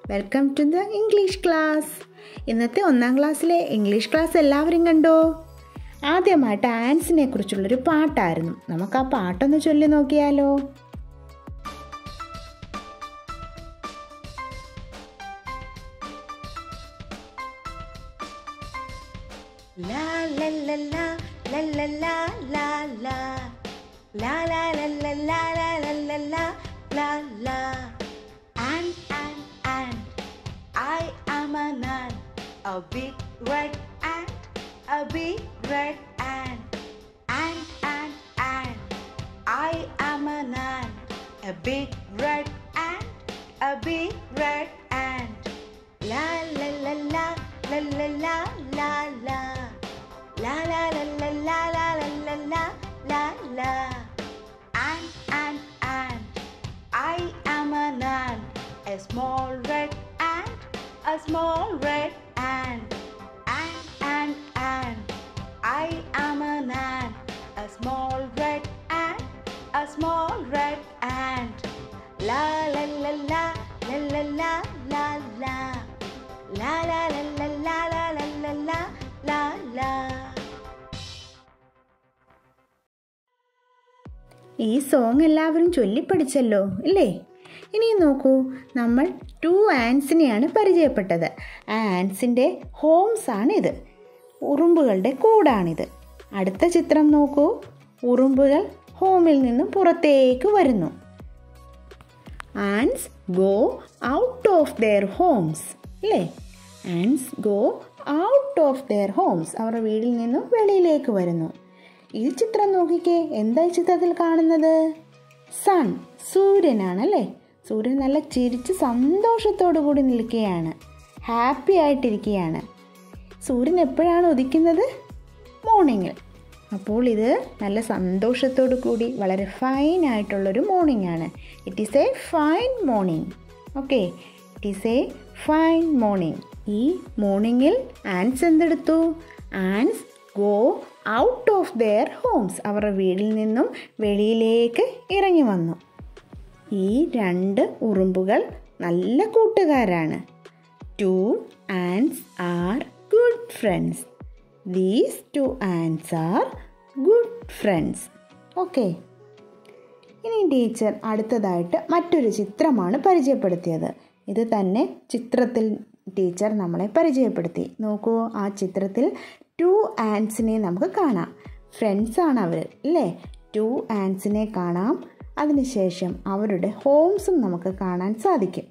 Welcome to the English class. ഇന്നത്തെ 1ാം ക്ലാസ്സിലെ ഇംഗ്ലീഷ് ക്ലാസ് എല്ലാവരും കണ്ടോ? ആദ്യമായിട്ട് ആൻസിനെ കുറിച്ചുള്ളൊരു പാട്ടായിരുന്നു. നമുക്ക് ആ പാട്ടൊന്ന് ചൊല്ലി നോക്കിയാലോ? La la la la la la la la la la la la la la la la la la la. Ant, I am an ant, a big red ant, a big red ant. Ant, I am an ant, a big red ant, a big red ant. La la la la la la la la la. La la la la la la la la la la. Ant, I am an ant, a small red ant, a small red ant. Ant, I am an ant, a small red ant, a small red ant. La la la la la la la la la. La la la la la la la la la la. ഈ song എല്ലാവരും ചൊല്ലിപ്പഠിച്ചല്ലോ ഇല്ലേ? ഇനി നോക്കൂ, നമ്മൾ 2 ആൻസിനെയാണ് പരിചയപ്പെട്ടത്. ആ ആൻസിൻ്റെ Holmes ആണിത്, ഉറുമ്പുകളുടെ കൂടാണിത്. അടുത്ത ചിത്രം നോക്കൂ, ഉറുമ്പുകൾ ഹോമിൽ നിന്നും പുറത്തേക്ക് വരുന്നു. Ants go out of their homes അല്ലേ? Ants go out of their homes, അവരുടെ വീട്ടിൽ നിന്നും വെളിയിലേക്ക് വരുന്നു. ഈ ചിത്രം നോക്കിക്കേ, എന്താ ഈ ചിത്രത്തിൽ കാണുന്നത്? സൺ, സൂര്യനാണല്ലേ. സൂര്യൻ നല്ല ചിരിച്ച് സന്തോഷത്തോടു കൂടി നിൽക്കുകയാണ്, ഹാപ്പി ആയിട്ടിരിക്കുകയാണ്. സൂര്യൻ എപ്പോഴാണ് ഉദിക്കുന്നത്? മോർണിംഗിൽ. അപ്പോൾ ഇത് നല്ല സന്തോഷത്തോടു കൂടി വളരെ ഫൈൻ ആയിട്ടുള്ളൊരു മോർണിംഗ് ആണ്. It is a fine morning. Okay, it is a fine morning. ഈ മോർണിംഗിൽ ആൻസ് എന്തെടുത്തു? Ants go out of their homes, അവരുടെ വീട്ടിൽ നിന്നും വെളിയിലേക്ക് ഇറങ്ങി വന്നു. ഈ 2 ഉറുമ്പുകൾ നല്ല കൂട്ടുകാരാണ്. 2 ants are good friends. These 2 ants are good friends. Okay, ഇനി ടീച്ചർ അടുത്തതായിട്ട് മറ്റൊരു ചിത്രമാണ് പരിചയപ്പെടുത്തിയത്. ഇത് തന്നെ ചിത്രത്തിൽ ടീച്ചർ നമ്മളെ പരിചയപ്പെടുത്തി. നോക്കൂ, ആ ചിത്രത്തിൽ 2 ആൻസിനെ നമുക്ക് കാണാം. ഫ്രണ്ട്സാണ് അവർ അല്ലേ? 2 ആൻസിനെ കാണാം. അതിനുശേഷം അവരുടെ ഹോംസും നമുക്ക് കാണാൻ സാധിക്കും.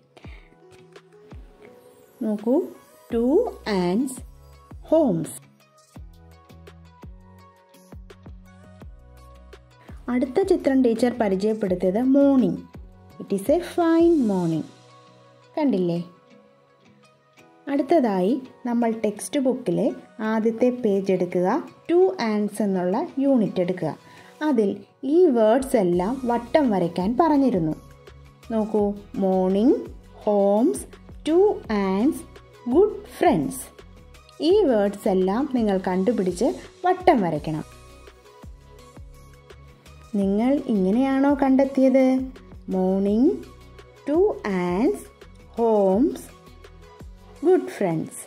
നോക്കൂ, 2 ആൻസ് ഹോംസ്. അടുത്ത ചിത്രം ടീച്ചർ പരിചയപ്പെടുത്തിയത് morning. It is a fine morning. കണ്ടില്ലേ? അടുത്തതായി നമ്മൾ ടെക്സ്റ്റ് ബുക്കിലെ ആദ്യത്തെ പേജ് എടുക്കുക. 2 ആൻസ് എന്നുള്ള യൂണിറ്റ് എടുക്കുക. അതിൽ ഈ വേർഡ്സ് എല്ലാം വട്ടം വരയ്ക്കാൻ പറഞ്ഞിരുന്നു. നോക്കൂ, morning, homes, 2 ants, good friends. ഈ വേർഡ്സ് എല്ലാം നിങ്ങൾ കണ്ടുപിടിച്ച് വട്ടം വരയ്ക്കണം. നിങ്ങൾ ഇങ്ങനെയാണോ കണ്ടെത്തിയത്? Morning, 2 ants, homes, good friends.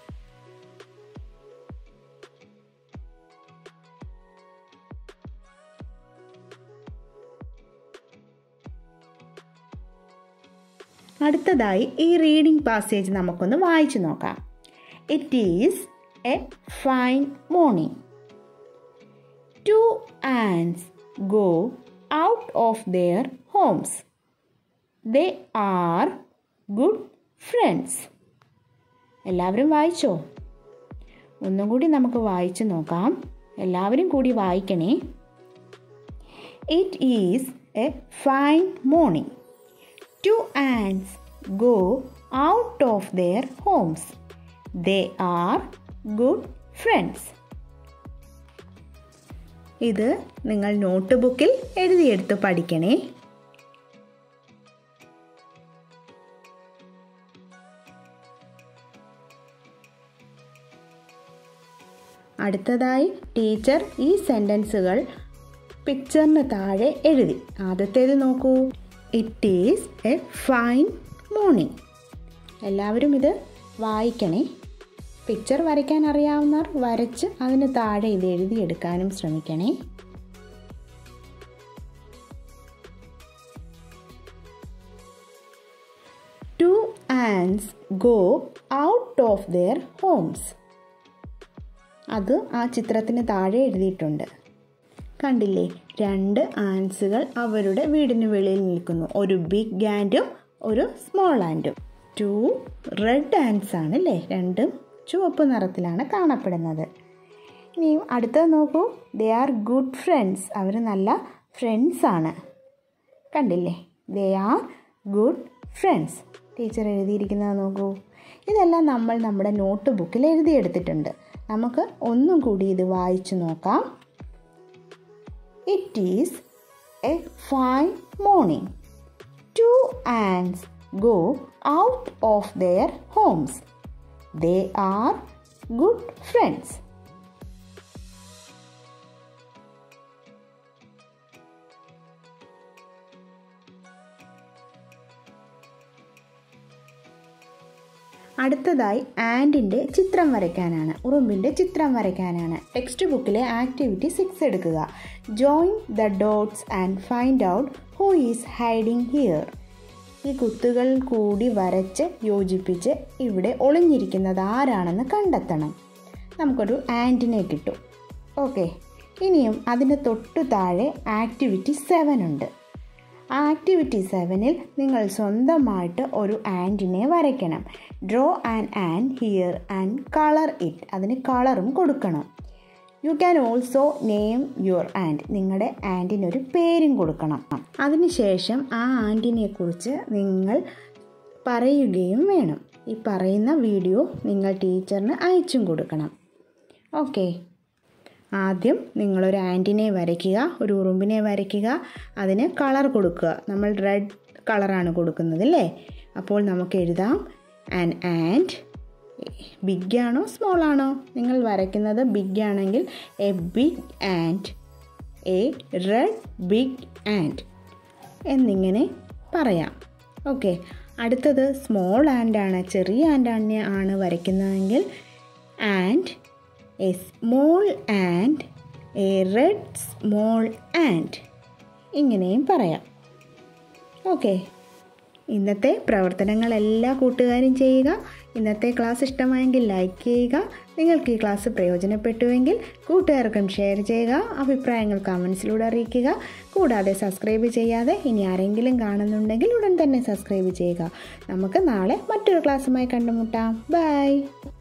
അടുത്തതായി ഈ റീഡിംഗ് പാസേജ് നമുക്കൊന്ന് വായിച്ചു നോക്കാം. It is a fine morning. 2 ants go out of their homes. They are good friends. എല്ലാവരും വായിച്ചോ? ഒന്നും കൂടി നമുക്ക് വായിച്ചു നോക്കാം. എല്ലാവരും കൂടി വായിക്കണേ. It is a fine morning. 2 ants go out of their homes. They are good friends. ഇത് നിങ്ങൾ നോട്ട് ബുക്കിൽ എഴുതിയെടുത്ത് പഠിക്കണേ. അടുത്തതായി ടീച്ചർ ഈ സെൻറ്റൻസുകൾ പിക്ചറിന് താഴെ എഴുതി. ആദ്യത്തേത് നോക്കൂ. It is a fine morning. എല്ലാവരും ഇത് വായിക്കണേ. പിക്ചർ വരയ്ക്കാൻ അറിയാവുന്നവർ വരച്ച് അതിന് താഴെ ഇത് എഴുതിയെടുക്കാനും ശ്രമിക്കണേ. Two ants go out of their homes. അത് ആ ചിത്രത്തിന് താഴെ എഴുതിയിട്ടുണ്ട്. കണ്ടില്ലേ, 2 ആൻസുകൾ അവരുടെ വീടിന് വെളിയിൽ നിൽക്കുന്നു. ഒരു ബിഗ് ആൻഡും ഒരു സ്മോൾ ആൻഡും. 2 റെഡ് ആൻസ് ആണ് അല്ലേ, 2 ചുവപ്പ് നിറത്തിലാണ് കാണപ്പെടുന്നത്. ഇനിയും അടുത്തത് നോക്കൂ. They are good friends. അവർ നല്ല ഫ്രണ്ട്സാണ്. കണ്ടില്ലേ, they are good friends. Teacher എഴുതിയിരിക്കുന്നത് നോക്കൂ. ഇതെല്ലാം നമ്മൾ നമ്മുടെ നോട്ട് ബുക്കിൽ എഴുതിയെടുത്തിട്ടുണ്ട്. നമുക്ക് ഒന്നും കൂടി ഇത് വായിച്ചു നോക്കാം. It is a fine morning. 2 ants go out of their homes. They are good friends. അടുത്തതായി ആൻഡിൻ്റെ ചിത്രം വരയ്ക്കാനാണ്, ഉറുമ്പിൻ്റെ ചിത്രം വരയ്ക്കാനാണ്. ടെക്സ്റ്റ് ബുക്കിലെ ആക്ടിവിറ്റി 6 എടുക്കുക. Join the dots and find out who is hiding here. ഈ കുത്തുകൾ കൂടി വരച്ച് യോജിപ്പിച്ച് ഇവിടെ ഒളിഞ്ഞിരിക്കുന്നത് ആരാണെന്ന് കണ്ടെത്തണം. നമുക്കൊരു ആൻഡിനെ കിട്ടും. ഓക്കെ, ഇനിയും അതിന് തൊട്ടു താഴെ ആക്ടിവിറ്റി 7 ഉണ്ട്. ആക്ടിവിറ്റി 7-ൽ നിങ്ങൾ സ്വന്തമായിട്ട് ഒരു ആൻഡിനെ വരയ്ക്കണം. Draw an ant here and colour it. അതിന് കളറും കൊടുക്കണം. You can also name your ant. നിങ്ങളുടെ ആൻഡിനൊരു പേരും കൊടുക്കണം. അതിനുശേഷം ആ ആൻഡിനെ കുറിച്ച് നിങ്ങൾ പറയുകയും വേണം. ഈ പറയുന്ന വീഡിയോ നിങ്ങൾ ടീച്ചറിന് അയച്ചും കൊടുക്കണം. ഓക്കെ, ആദ്യം നിങ്ങളൊരു ആൻറ്റിനെ വരയ്ക്കുക, ഒരു ഉറുമ്പിനെ വരയ്ക്കുക, അതിന് കളർ കൊടുക്കുക. നമ്മൾ റെഡ് കളറാണ് കൊടുക്കുന്നത് അല്ലേ. അപ്പോൾ നമുക്ക് എഴുതാം ആൻ ആൻഡ്. ബിഗ് ആണോ സ്മോൾ ആണോ? നിങ്ങൾ വരയ്ക്കുന്നത് ബിഗ് ആണെങ്കിൽ a big ant, a red big ant എന്നിങ്ങനെ പറയാം. ഓക്കെ, അടുത്തത് സ്മോൾ ആൻഡാണ്, ചെറിയ ആൻഡ് ആണ് വരയ്ക്കുന്നതെങ്കിൽ ant a small ant, a red small ant ഇങ്ങനെയും പറയാം. ഓക്കെ, ഇന്നത്തെ പ്രവർത്തനങ്ങൾ എല്ലാ കൂട്ടുകാരും ചെയ്യുക. ഇന്നത്തെ ക്ലാസ് ഇഷ്ടമായെങ്കിൽ ലൈക്ക് ചെയ്യുക. നിങ്ങൾക്ക് ഈ ക്ലാസ് പ്രയോജനപ്പെട്ടുവെങ്കിൽ കൂട്ടുകാർക്കും ഷെയർ ചെയ്യുക. അഭിപ്രായങ്ങൾ കമൻസിലൂടെ അറിയിക്കുക. കൂടാതെ സബ്സ്ക്രൈബ് ചെയ്യാതെ ഇനി ആരെങ്കിലും കാണുന്നുണ്ടെങ്കിൽ ഉടൻ തന്നെ സബ്സ്ക്രൈബ് ചെയ്യുക. നമുക്ക് നാളെ മറ്റൊരു ക്ലാസ്സുമായി കണ്ടുമുട്ടാം. ബൈ.